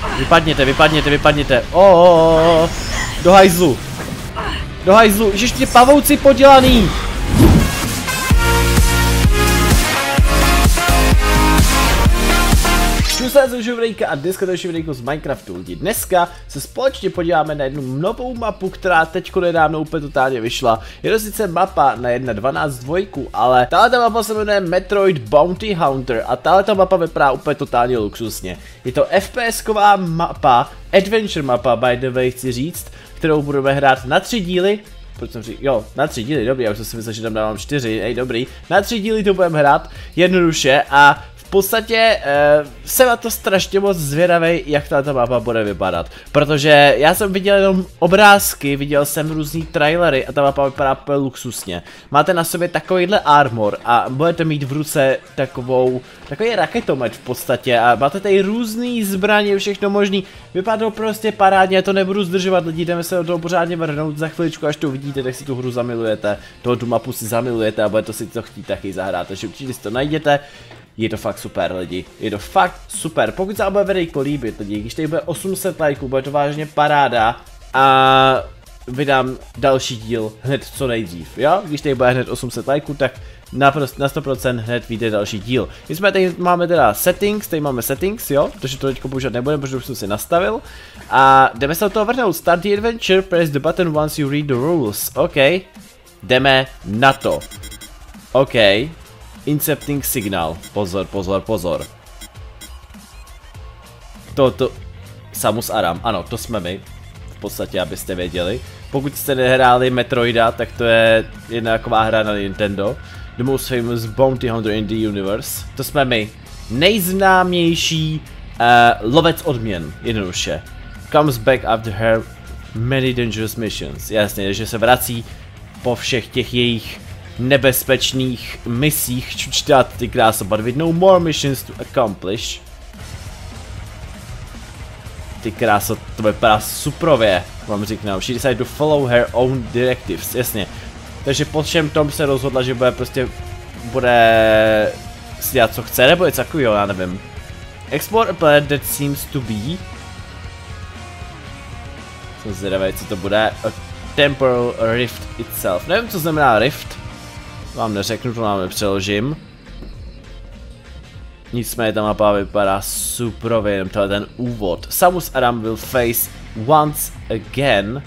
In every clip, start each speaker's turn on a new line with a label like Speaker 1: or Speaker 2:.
Speaker 1: Vypadněte, vypadněte, vypadněte. Do hajzlu. Do hajzlu, ježiš, ty pavouci podělaný. A dneska další videjko z Minecraftu lidi. Dneska se společně podíváme na jednu novou mapu, která teďko nedávno úplně totálně vyšla. Je to sice mapa na 1.12.2, ale tahleta mapa se jmenuje Metroid Bounty Hunter a tahleta mapa vypadá úplně totálně luxusně. Je to FPS-ková mapa, adventure mapa by the way chci říct, kterou budeme hrát na 3 díly. Proč jsem říkal, jo, na 3 díly, dobrý, já už jsem si myslel, že tam dávám 4, dobrý. Na 3 díly to budeme hrát jednoduše a v podstatě jsem na to strašně moc zvědavej, jak ta mapa bude vypadat. Protože já jsem viděl jenom obrázky, viděl jsem různý trailery a ta mapa vypadá úplně luxusně. Máte na sobě takovýhle armor a budete mít v ruce takový raketomet v podstatě a máte tady různý zbraně, všechno možný. Vypadá to prostě parádně, já to nebudu zdržovat lidi, jdeme se do toho pořádně vrhnout za chviličku, až to uvidíte, tak si tu hru zamilujete, tu mapu si zamilujete a budete si to chtít taky zahrát, takže určitě si to najděte. Je to fakt super lidi, je to fakt super, pokud se vám bude videjko líbit lidi, když tady bude 800 lajků, bude to vážně paráda a vydám další díl hned co nejdřív, jo? Když tady bude hned 800 lajků, tak na 100% hned vyjde další díl. My jsme tady máme teda settings, jo? Takže to teďko používat nebudeme, protože už jsem si nastavil. A jdeme se do toho vrhnout, start the adventure, press the button once you read the rules, ok. Jdeme na to, ok. Incepting signal. Pozor, pozor, pozor. Samus Aram, ano, to jsme my. V podstatě, abyste věděli. Pokud jste nehráli Metroida, tak to je jedna taková hra na Nintendo. The most famous bounty hunter in the universe. To jsme my. Nejznámější lovec odměn, jednoduše. Comes back after her many dangerous missions. Jasně, že se vrací po všech těch jejich nebezpečných misích, čučtát ty kráso, but with no more missions to accomplish. Ty kráso, to vypadá suprově, vám říkám, she decided to follow her own directives, jasně. Takže po všem tom se rozhodla, že bude si dělat co chce, nebo něco takového, já nevím. Explore a planet that seems to be. Jsem zvědavý, co to bude. A temporal rift itself. Nevím, co znamená rift. Vám neřeknu, to vám nepřeložím. Nicméně ta mapa vypadá suprově, jenom ten úvod. Samus Aram will face once again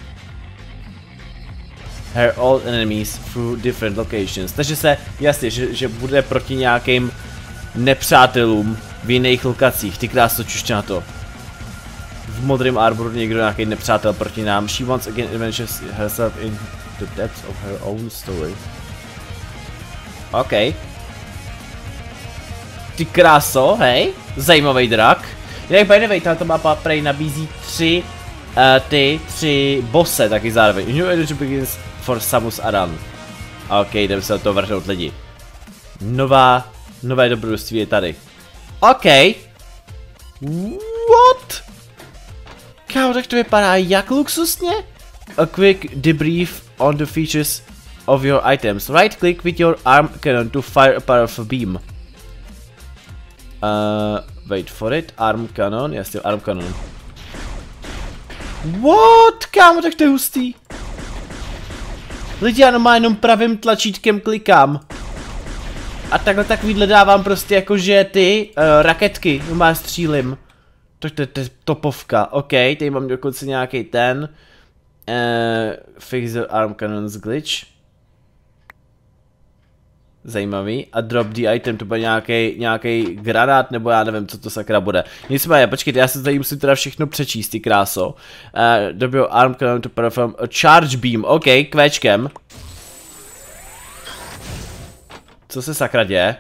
Speaker 1: her old enemies through different locations. Takže se, jasně, že bude proti nějakým nepřátelům v jiných lokacích. Ty krásno, čušť na to. V modrém arboru někdo nějaký nepřátel proti nám. She once again adventures herself in the depths of her own story. OK. Ty kráso, hej, zajímavý drak. Jinak by the way, tato mapa prej nabízí tři bosse taky zároveň. New Adventure begins for Samus Aran. OK, jdeme se do toho vrhnout lidi. Nové dobrodružství je tady. OK. What? Kámo, tak to vypadá jak luxusně? A quick debrief on the features of your items. Right click with your arm cannon to fire a powerful beam. Wait for it. Arm cannon. Jasně, arm cannon. What? Kámo, tak to je hustý. Lidi, já má jenom pravým tlačítkem klikám. A takovýhle dávám prostě jakože ty raketky, má střílim. To je topovka. OK, tady mám dokonce nějaký ten. Fix the arm cannon's glitch. Zajímavý. A drop the item, to bude nějaký granát, nebo já nevím, co to sakra bude. Nicméně, počkejte, já se tady musím teda všechno přečíst, ty kráso. Drop your arm cannon to perform a charge beam. OK, kvéčkem. Co se sakra děje?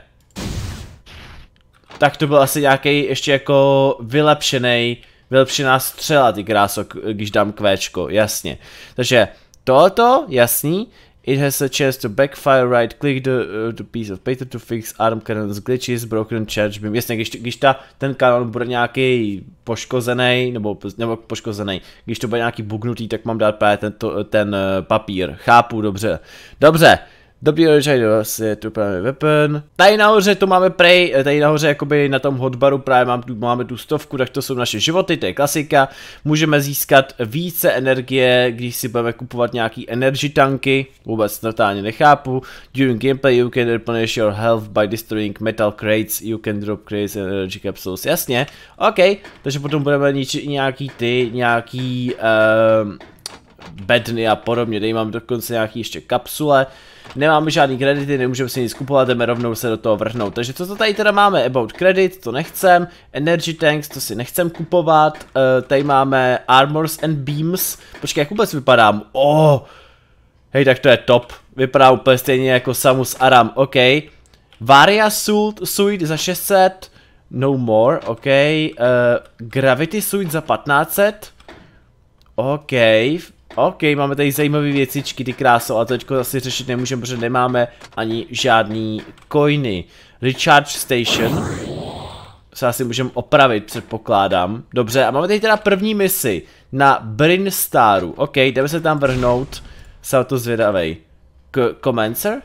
Speaker 1: Tak to byl asi nějaký ještě jako vylepšená střela, ty kráso, když dám kvéčko, jasně. Takže tohoto, jasný. It has a chance to backfire, right click the piece of paper to fix arm cannon's glitches, broken charge beam. Jasně, když ten kanon bude nějaký poškozený, nebo poškozený, když to bude nějaký bugnutý, tak mám dát právě ten papír. Chápu, dobře. Dobře, Dobrý je tu právě weapon. Tady nahoře to máme prej, tady nahoře jakoby na tom hotbaru právě máme tu 100, tak to jsou naše životy, to je klasika. Můžeme získat více energie, když si budeme kupovat nějaký energy tanky, vůbec totálně nechápu. During gameplay you can replenish your health by destroying metal crates, you can drop crates and energy capsules, jasně, ok, takže potom budeme ničit nějaký bedny a podobně, tady mám dokonce nějaký ještě kapsule. Nemáme žádný kredity, nemůžeme si nic kupovat, jdeme rovnou se do toho vrhnout. Takže co to tady teda máme? About credit, to nechcem. Energy tanks, to si nechcem kupovat. Tady máme armors and beams. Počkej, jak vůbec vypadám? Hej, tak to je top. Vypadá úplně stejně jako Samus Aram, ok. Varia suit za 600. No more, ok. Gravity suit za 1500. Ok. Ok, máme tady zajímavé věcičky, ty kráso, a teďko asi řešit nemůžeme, protože nemáme ani žádný coiny. Recharge station. Se asi můžeme opravit, předpokládám. Dobře, a máme tady teda první misi na Bryn Staru. Ok, jdeme se tam vrhnout. Jsem to zvědavej. Commencer?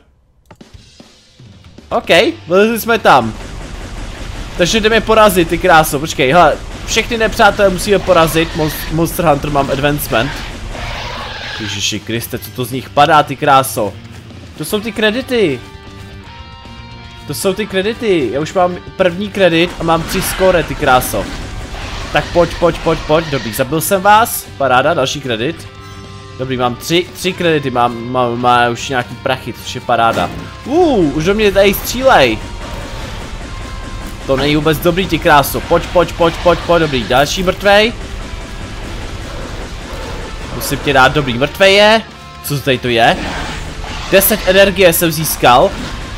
Speaker 1: Ok, vylezli jsme tam. Takže jdeme porazit, ty kráso, počkej, hele, všechny nepřátelé musíme porazit, Monster Hunter mám advancement. Ježiši Kriste, co to z nich padá, ty kráso. To jsou ty kredity. To jsou ty kredity. Já už mám první kredit a mám 3 skóre, ty kráso. Tak pojď. Dobrý, zabil jsem vás. Paráda, další kredit. Dobrý, mám 3 kredity, mám už nějaký prachy, což je paráda. Už do mě tady střílej. To není vůbec dobrý, ty kráso. Pojď, dobrý, další mrtvej. Musím tě dát, dobrý, mrtvej je. Co tady to je? 10 energie jsem získal.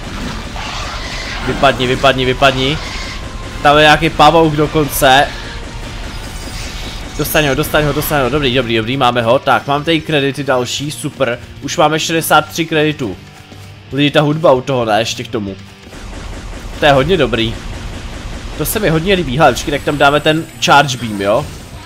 Speaker 1: Vypadni. Tam je nějaký pavouk dokonce. Dostaň ho, dobrý, máme ho. Tak, mám tady kredity další, super. Už máme 63 kreditů. Lidi, ta hudba u toho, ne, ještě k tomu. To je hodně dobrý. To se mi hodně líbí, hele, počkej, tak tam dáme ten charge beam, jo?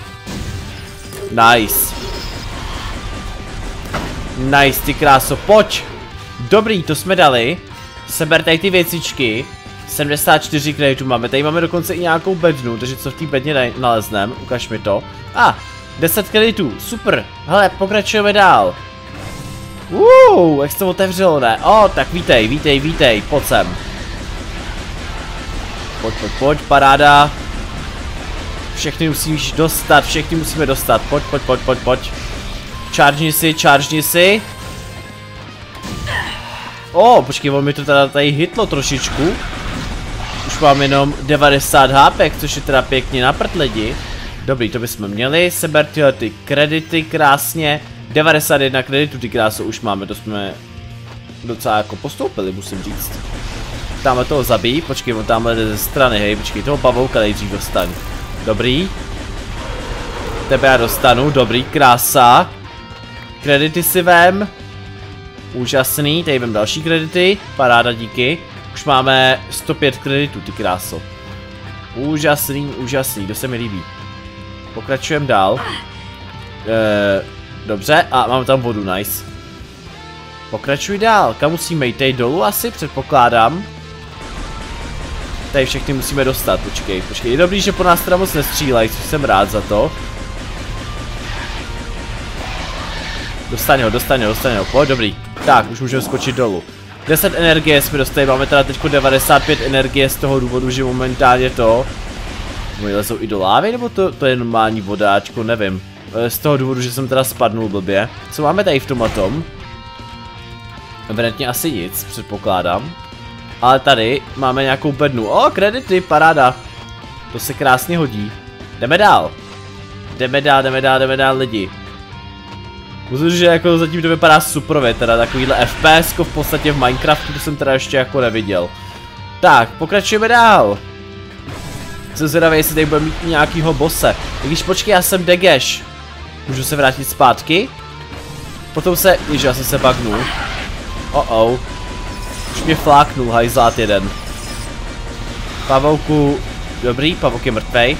Speaker 1: Nice, ty kráso, pojď. Dobrý, to jsme dali. Seber tady ty věcičky. 74 kreditů máme, tady máme dokonce i nějakou bednu, takže co v té bedně naleznem, ukaž mi to. 10 kreditů, super, hele, pokračujeme dál. Jak se to otevřelo, ne? Tak vítej, pojď sem. Pojď, paráda. Všechny musíš dostat, všechny musíme dostat, pojď. Chargni si. Počkej, on mi to teda tady hitlo trošičku. Už mám jenom 90 HP, což je teda pěkně na prd lidi. Dobrý, to bychom měli. Seber tyhle ty kredity krásně. 91 kreditů, ty krásu už máme, to jsme docela jako postoupili, musím říct. Tamhle toho zabij, počkej, on tamhle jde ze strany, hej, počkej, toho pavouka nejdřív dostaň. Dobrý. Tebe já dostanu, dobrý, krása. Kredity si vem. Úžasný, tady vem další kredity, paráda, díky. Už máme 105 kreditů, ty kráso. Úžasný, to se mi líbí. Pokračujeme dál. Dobře, a máme tam vodu, nice. Pokračuj dál, kam musíme jít, tady dolů asi, předpokládám. Tady všechny musíme dostat, počkej, je dobrý, že po nás teda moc nestřílej, což jsem rád za to. Dostaň ho, pojď, dobrý. Tak, už můžeme skočit dolů. 10 energie jsme dostali, máme teda teď 95 energie z toho důvodu, že momentálně to... Moji lezou i do lávy, nebo to je normální vodáčko, nevím. Z toho důvodu, že jsem teda spadnul blbě. Co máme tady v tomatom? Evidentně asi nic, předpokládám. Ale tady máme nějakou bednu. Kredity, paráda. To se krásně hodí. Jdeme dál lidi. Musím říct, že jako zatím to vypadá superově, teda takovýhle FPS v podstatě v Minecraftu, to jsem teda ještě jako neviděl. Tak, pokračujeme dál. Jsem zvědavý, jestli tady budeme mít nějakýho bosse. I když počkej, já jsem Degeš. Můžu se vrátit zpátky? Potom se, já jsem se bugnul. Už mě fláknul, hajzlát jeden. Pavouku, dobrý, pavouk je mrtvej.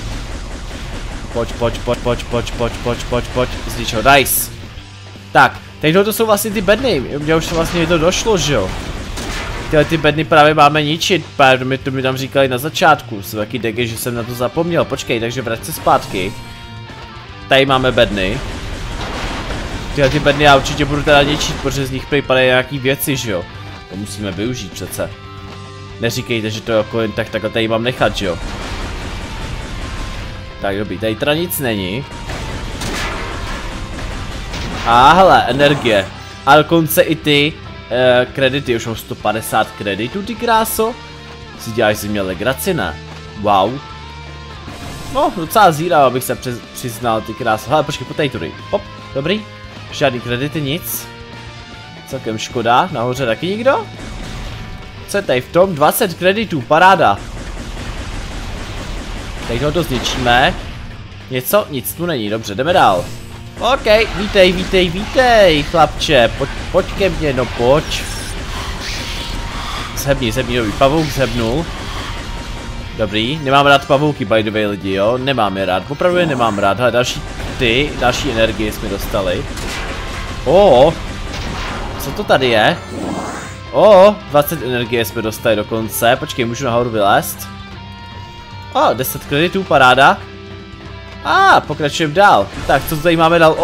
Speaker 1: Pojď, znič ho, nice. Tak, Teď to jsou vlastně ty bedny, mě už vlastně to došlo, že jo. Tyhle ty bedny právě máme ničit, to mi tam říkali na začátku, jsou taky dege, že jsem na to zapomněl, počkej, takže vrať se zpátky. Tady máme bedny. Tyhle ty bedny já určitě budu teda ničit, protože z nich padají nějaký věci, že jo. To musíme využít přece. Neříkejte, že to jako jen tak takhle tady mám nechat, že jo. Tak dobrý, tady teda nic není. A hele, energie. A dokonce i ty kredity, už mám 150 kreditů, ty kráso. Si děláš si měl legraci, ne? Wow. No, docela zírám, abych se přiznal, ty kráso. Hele, počkej, potej tudy. Hop, dobrý. Žádný kredity, nic. Celkem škoda, nahoře taky nikdo? Co je tady v tom? 20 kreditů, paráda. Teď ho to zničíme. Něco? Nic tu není, dobře, jdeme dál. OK, vítej, chlapče, pojď ke mně, no pojď. Zhebni, nový pavouk zhebnul. Dobrý, nemám rád pavouky, by the way, lidi, jo, nemám je rád, opravdu je nemám rád, hele, další energie jsme dostali. Co to tady je? 20 energie jsme dostali dokonce, počkej, můžu nahoru vylézt? 10 kreditů, paráda. Pokračujeme dál. Tak, co tady máme dál?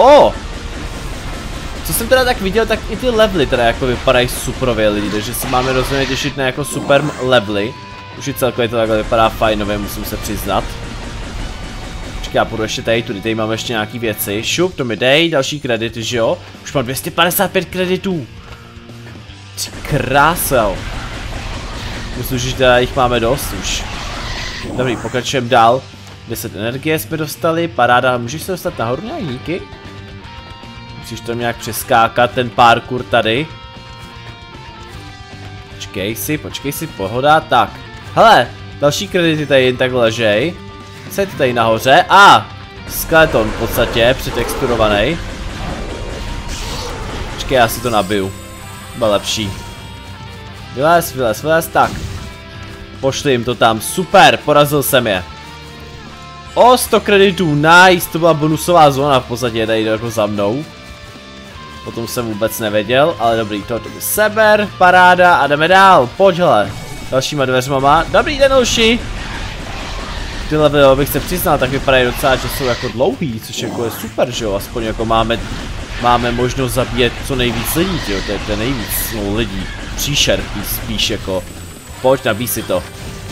Speaker 1: Co jsem teda tak viděl, tak i ty levely teda jako vypadají superově, lidi, takže si máme rozhodně těšit na jako super levely. Už i celkově to takhle vypadá fajnově, musím se přiznat. Počkej, já půjdu ještě tady máme ještě nějaký věci. Šup, to mi dej, další kredity, že jo? Už mám 255 kreditů. Ty krásel. Myslím, že teda jich máme dost už. Dobrý, pokračujeme dál. 10 energie jsme dostali, paráda, můžeš se dostat nahoru nějak díky? Musíš tam nějak přeskákat ten parkour tady. Počkej si, pohoda, tak. Hele, další kredity tady jen tak ležej. Co je to tady nahoře? Skeleton v podstatě, přetexturovaný. Počkej, já si to nabiju. Bude lepší. Vylez, tak. Pošli jim to tam, super, porazil jsem je. 100 kreditů, nice, to byla bonusová zóna v podstatě, tady jako za mnou. O tom jsem vůbec nevěděl, ale dobrý, to seber, paráda a jdeme dál, pojď hele. Dalšíma dveřmama, dobrý den hoši. Ty levely, abych se přiznal, tak vypadají docela, že jsou jako dlouhý, což jako je super, že jo, aspoň jako máme možnost zabíjet co nejvíc lidí, jo, to je nejvíc, no lidí, příšer spíš jako. Pojď, nabij si to.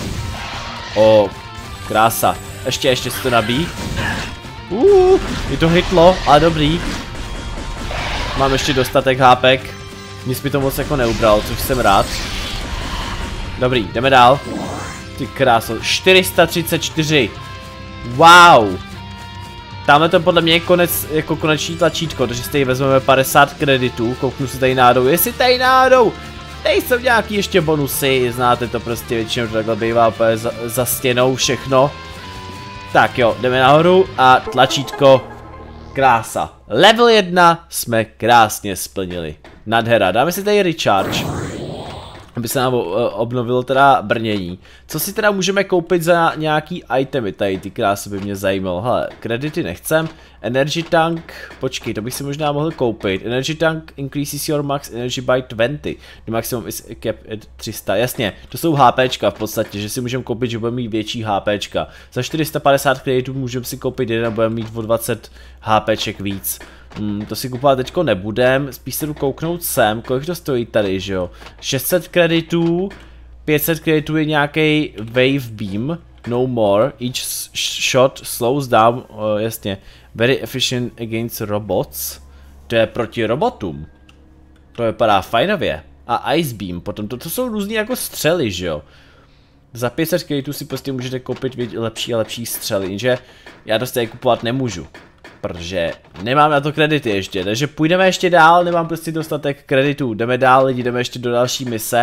Speaker 1: Krása. Ještě si to nabíj. Je to hitlo, ale dobrý. Mám ještě dostatek hápek. Nic mi to moc jako neubral, což jsem rád. Dobrý, jdeme dál. Ty kráso, 434. Wow. Tamhle to podle mě je konec, jako koneční tlačítko, takže si tady vezmeme 50 kreditů. Kouknu si tady náhodou, jestli tady náhodou. Tady jsou nějaký ještě bonusy, znáte to prostě většinou, to takhle bývá úplně za stěnou všechno. Tak jo, jdeme nahoru a tlačítko, krása. Level 1 jsme krásně splnili. Nadhera, dáme si tady recharge. Aby se nám obnovilo teda brnění. Co si teda můžeme koupit za nějaký itemy tady, ty krásy by mě zajímalo. Hele, kredity nechcem. Energy tank, počkej, to bych si možná mohl koupit. Energy tank increases your max energy by 20. The maximum is capped at 300. Jasně, to jsou HPčka v podstatě, že si můžeme koupit, že budeme mít větší HPčka. Za 450 kreditů můžeme si koupit jeden a budeme mít o 20 HPček víc. To si kupovat teďko nebudem, spíš se jdu kouknout sem, kolik to stojí tady, že jo. 600 kreditů, 500 kreditů je nějaký wave beam, no more, each shot slows down, jasně, very efficient against robots, to je proti robotům, to vypadá fajnově, a ice beam, potom to jsou různý jako střely, že jo. Za 500 kreditů si prostě můžete koupit lepší a lepší střely, jenže já to stejně kupovat nemůžu. Protože nemám na to kredity ještě, takže půjdeme ještě dál, nemám prostě dostatek kreditů, jdeme dál lidi, jdeme ještě do další mise.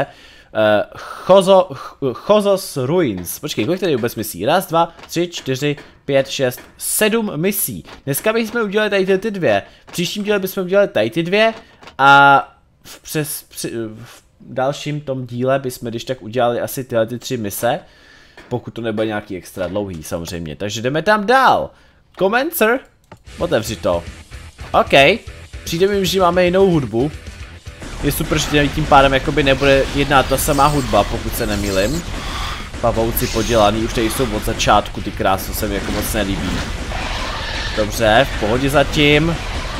Speaker 1: Chozos Ruins, počkej, kolik tady vůbec misí? 1, 2, 3, 4, 5, 6, 7 misí. Dneska bychom udělali tady ty dvě, v příštím díle bychom udělali tady ty dvě a v dalším tom díle bychom když tak udělali asi tyhle ty 3 mise, pokud to nebude nějaký extra dlouhý samozřejmě, takže jdeme tam dál. Commencer. Otevři to. OK. Přijde mi, že máme jinou hudbu. Je super, že tím pádem jakoby nebude jedna ta samá hudba, pokud se nemýlim. Pavouci podělaný, už tady jsou od začátku, ty krásy se mi jako moc nelíbí. Dobře, v pohodě zatím.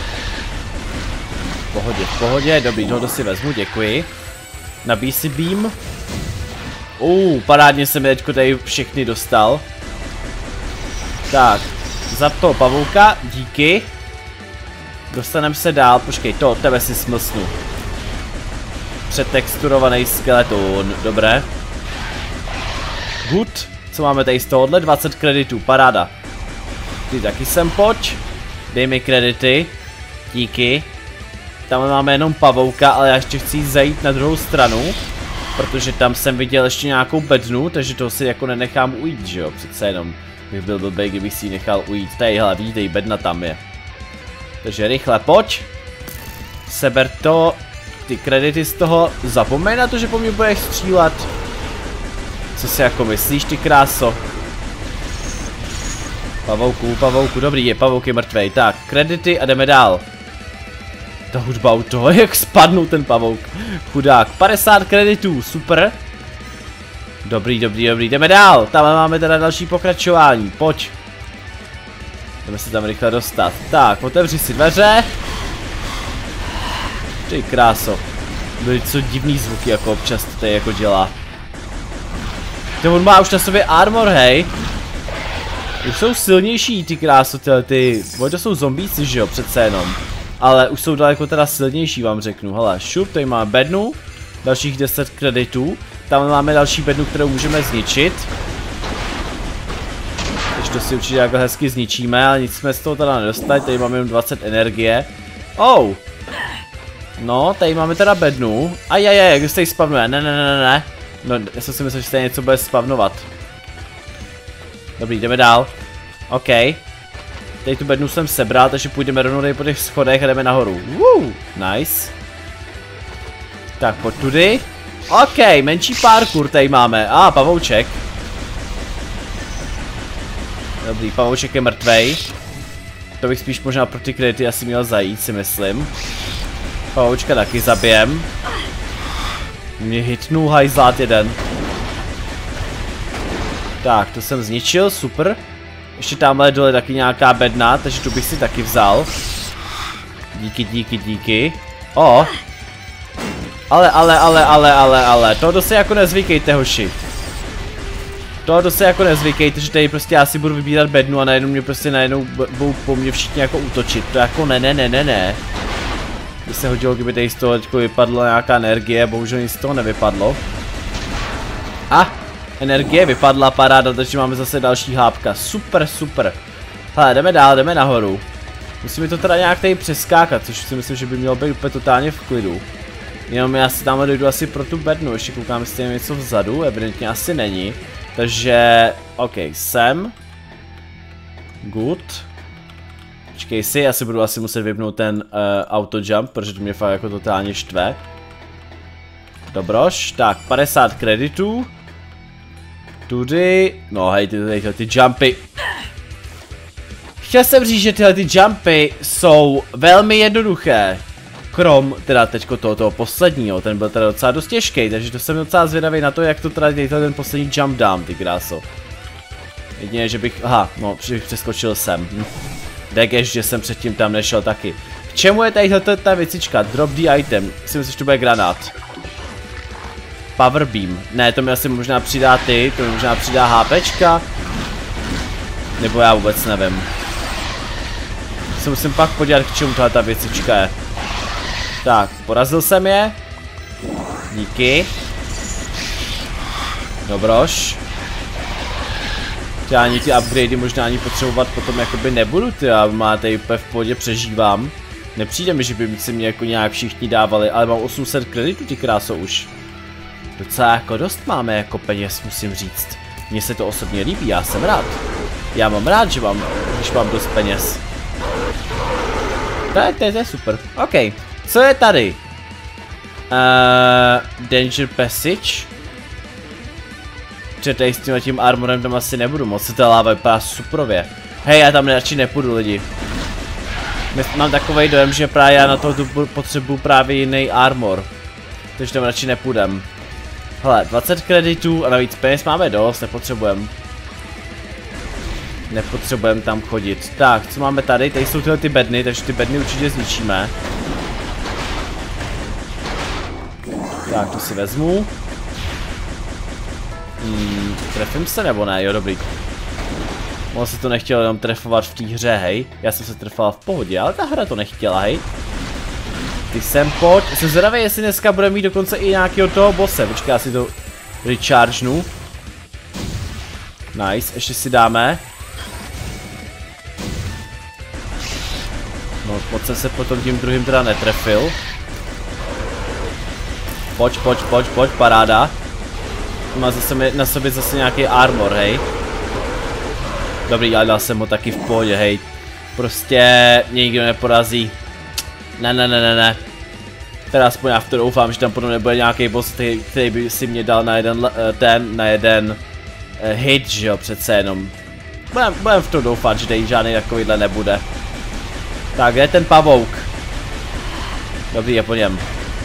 Speaker 1: V pohodě, dobrý, tohle si vezmu, děkuji. Nabíj si beam. Parádně jsem teďko tady všechny dostal. Tak, za toho pavouka, díky. Dostaneme se dál, počkej, to od tebe si smlsnu. Přetexturovaný skeleton, dobré. Good, co máme tady z tohohle? 20 kreditů, paráda. Ty taky sem pojď. Dej mi kredity. Díky. Tam máme jenom pavouka, ale já ještě chci zajít na druhou stranu. Protože tam jsem viděl ještě nějakou bednu, takže to si jako nenechám ujít, že jo? Přece jenom bych byl blbej, kdybych si ji nechal ujít. Tady, hele, vidíte, bedna tam je. Takže rychle, pojď. Seber to. Ty kredity z toho. Zapomeň na to, že po mně budeš střílet. Co si jako myslíš, ty kráso? Pavouku, dobrý je, pavouk je mrtvej. Tak, kredity a jdeme dál. Ta hudba u toho, jak spadnul ten pavouk. Chudák, 50 kreditů, super. Dobrý, jdeme dál. Tam máme teda další pokračování, pojď. Jdeme se tam rychle dostat. Tak, otevři si dveře. Ty kráso. Byly co divný zvuky, jako občas to tady jako dělá. To on má už na sobě armor, hej. Už jsou silnější ty kráso, ty. To jsou zombíci, že jo, přece jenom. Ale už jsou daleko teda silnější, vám řeknu. Hele, šup, tady máme bednu. Dalších 10 kreditů. Tam máme další bednu, kterou můžeme zničit. Takže to si určitě jako hezky zničíme, ale nic jsme z toho teda nedostali. Tady máme jenom 20 energie. No, tady máme teda bednu. Jak se tady spavnuje, ne. No, já jsem si myslel, že se něco bude spavnovat. Dobrý, jdeme dál. OK. Tady tu bednu jsem sebral, takže půjdeme rovnou tady po těch schodech a jdeme nahoru. Nice. Tak, pojď tudy. OK, menší parkour tady máme. Pavouček. Dobrý, pavouček je mrtvej. To bych spíš možná pro ty kredity asi měl zajít, si myslím. Pavoučka taky zabijem. Mě hitnul hajzlát jeden. Tak, to jsem zničil, super. Ještě tamhle dole taky nějaká bedna, takže tu bych si taky vzal. Díky. Ale, tohle se jako nezvykejte, hoši. Tohle se jako nezvykejte, že tady prostě já si budu vybírat bednu a najednou mě prostě budou po mně všichni jako útočit. To jako ne. By se hodilo, kdyby tady z toho teďko vypadla nějaká energie, bohužel nic z toho nevypadlo. Energie vypadla, paráda, takže máme zase další hápka. Super. Hele, jdeme dál, jdeme nahoru. Musíme to teda nějak tady přeskákat, což si myslím, že by mělo být úplně totálně v klidu. Jenom já si tam dojdu asi pro tu bednu, ještě koukám, jestli je něco vzadu, evidentně asi není. Takže, OK, sem. Good. Počkej si, já si budu asi muset vypnout ten auto jump, protože to mě fakt jako totálně štve. Dobroš, tak 50 kreditů. Tudy, no hej, ty jumpy. Chtěl jsem říct, že tyhle ty jumpy jsou velmi jednoduché. Krom teda teďko toho posledního, ten byl teda docela dost těžký, takže to jsem docela zvědavý na to, jak to teda ten poslední jump dám, ty kráso. Jedině, že bych, že bych přeskočil sem. Degeš, že jsem předtím tam nešel taky. K čemu je tady ta věcička? Drop the item, si myslím, že to bude granát. Power beam, ne, to mi asi možná přidá to mi možná přidá HPčka. Nebo já vůbec nevím. Se musím pak podívat, k čemu ta věcička je. Tak, porazil jsem je. Díky. Dobroš. Já ani ty upgradey možná ani potřebovat potom jakoby nebudu, já máte úplně v pohodě přežívám. Nepřijde mi, že by si mě jako nějak všichni dávali, ale mám 800 kreditů, ty kráso už. Docela jako dost máme jako peněz, musím říct. Mně se to osobně líbí, já jsem rád. Já mám rád, že když mám dost peněz. To je super, OK. Co je tady? Danger Passage. Protože tady s tím armorem tam asi nebudu moc, ta láva vypadá suprově. Hej, já tam radši nepůjdu, lidi. Mám takovej dojem, že právě já na to potřebuju právě jiný armor. Takže tam radši nepůjdem. Hele, 20 kreditů a navíc peněz máme dost, nepotřebujeme tam chodit. Tak, co máme tady? Tady jsou tyhle ty bedny, takže ty bedny určitě zničíme. Tak, to si vezmu. Trefím se nebo ne? Jo, dobrý. Moc se to nechtělo jenom trefovat v té hře, hej. Já jsem se trefoval v pohodě, ale ta hra to nechtěla, hej. Ty sem pojď. Jsem zvědavý, jestli dneska bude mít dokonce i nějakého toho bosse. Počkej, já si to rechargenu. Nice, ještě si dáme. No, moc jsem se potom tím druhým teda netrefil. Pojď, paráda. Má zase na sobě zase nějaký armor, hej. Dobrý, ale dal jsem ho taky v pohodě, hej. Prostě mě nikdo neporazí. Ne. Teda aspoň já v to doufám, že tam potom nebude nějaký boss, který by si mě dal na jeden hit, že jo, přece jenom. Budem v to doufat, že tady žádný takovýhle nebude. Tak, kde je ten pavouk? Dobrý, je po něm.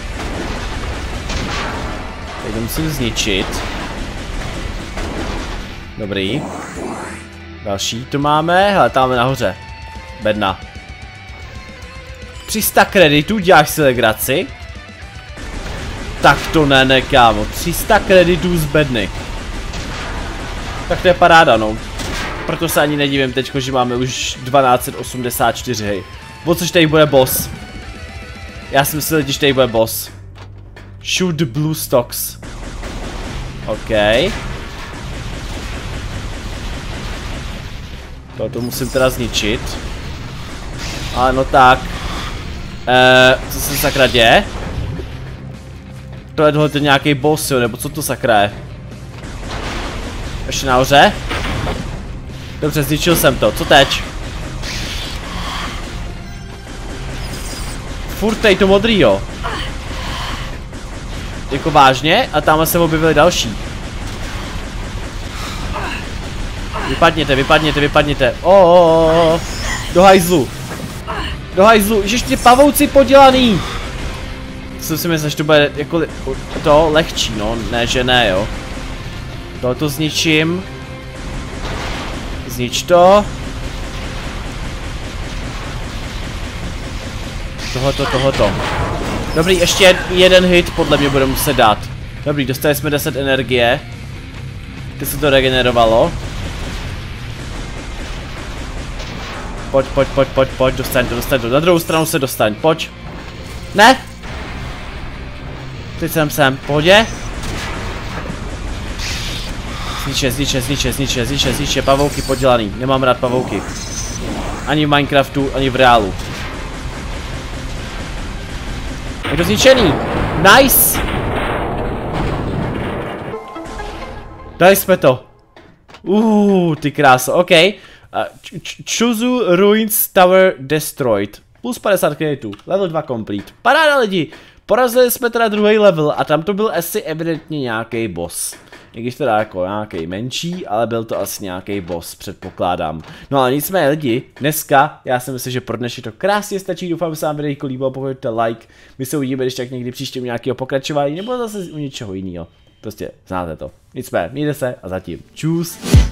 Speaker 1: Teď to musím zničit. Dobrý. Další tu máme, hele, tam nahoře. Bedna. 300 kreditů, děláš si legraci? Tak to ne, kámo. 300 kreditů z bedny. Tak to je paráda, no. Proto se ani nedivím teďko, že máme už 1284, hej. O což tady bude boss. Já si myslel, že tady bude boss. Shoot the blue stocks. OK. To musím teda zničit. Ale no tak. Co se sakra děje? Tohle je nějaký boss, jo, nebo co to sakra je? Ještě nahoře? Dobře, zničil jsem to, co teď? Furt tady to modrý, jo. Jako vážně? A tamhle se objevily další. Vypadněte. Do hajzlu. Ježiš, ty pavouci podělaný. Jsem si myslel, že to bude jako to lehčí, no, ne, že ne, jo. Tohoto zničím. Znič to. Tohoto. Dobrý, ještě jeden hit podle mě bude muset dát. Dobrý, dostali jsme 10 energie. Teď se to regenerovalo. Pojď, dostaň to. Na druhou stranu se dostaň, pojď. Ne! Teď jsem sem, pohodě. Zniče, pavouky podělaný, nemám rád pavouky. Ani v Minecraftu, ani v reálu. Je to zničený! Nice! Dali jsme to. Ty krása, OK. Chuzu Ruins Tower Destroyed. Plus 50 kreditů. Level 2 complete. Paráda lidi! Porazili jsme teda druhý level a tam to byl asi evidentně nějaký boss. I když teda jako nějaký menší, ale byl to asi nějaký boss, předpokládám. No ale nicméně lidi, dneska, já si myslím, že pro dnešek to krásně stačí, doufám, že se vám video líbilo, pokud like. My se uvidíme, když tak někdy příště u nějakého pokračování, nebo zase u něčeho jiného. Prostě znáte to. Nicméně, mějte se a zatím čus.